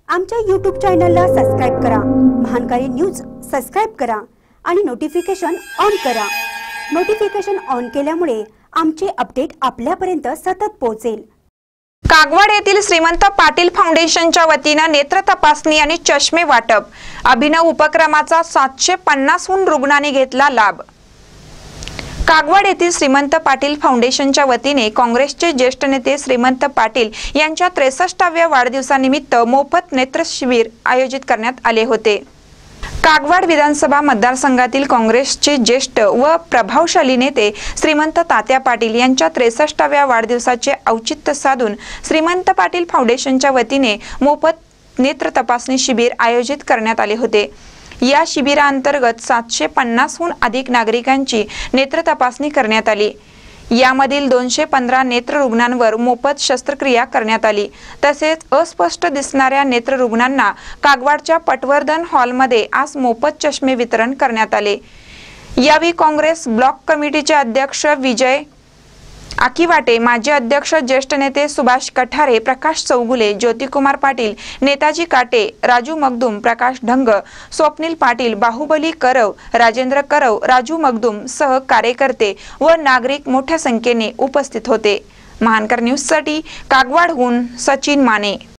आमच्या YouTube चॅनलला subscribe करा, महानकारी न्यूज सबस्क्राइब करा आणि नोटिफिकेशन ऑन करा। नोटिफिकेशन ऑन केल्यामुळे आमचे अपडेट आपल्यापर्यंत सतत पोहोचेल। कागवाड येथील श्रीमंत पाटील फाउंडेशनच्या वतीने नेत्र तपासणी आणि चष्मे वाटप अभिनव उपक्रमाचा 750हून रुग्णांनी घेतला लाभ। कागवाड येथील श्रीमंत पाटील फाउंडेशनच्या वतीने काँग्रेसचे ज्येष्ठ नेते श्रीमंत पाटील यांच्या 63व्या वाढदिवसानिमित्त मोफत नेत्र शिबिर आयोजित करण्यात आले होते। कागवाड विधानसभा मतदारसंघातील काँग्रेसचे ज्येष्ठ व प्रभावशाली नेते श्रीमंत तात्या पाटील यांच्या 63व्या वाढदिवसाचे औचित्य साधून श्रीमंत पाटील फाउंडेशनच्या वतीने मोफत नेत्र तपासणी शिबिर आयोजित करण्यात आले होते। या शिबिरांतर्गत 750हून अधिक नागरिकांची नेत्र तपासणी करण्यात आली। यामधील 215 नेत्र रुग्णांवर मोफत शस्त्रक्रिया करण्यात आली। तसेच अस्पष्ट दिसणाऱ्या नेत्र रुग्णांना कागवाडच्या पटवर्धन हॉलमध्ये आज मोफत चष्मे वितरण करण्यात आले। यावेळी काँग्रेस ब्लॉक कमिटीचे अध्यक्ष विजय आकिवाटे, माजी अध्यक्ष ज्येष्ठ नेते सुभाष कठारे, प्रकाश चौगुले, ज्योतिकुमार पाटील, नेताजी काटे, राजू मगदुम, प्रकाश ढंग, स्वप्नील पाटील, बाहुबली करव, राजेंद्र करव, राजू मगदुम सह कार्यकर्ते व नागरिक मोठ्या संख्येने उपस्थित होते। महानकर न्यूज साठी कागवाडहून सचिन माने।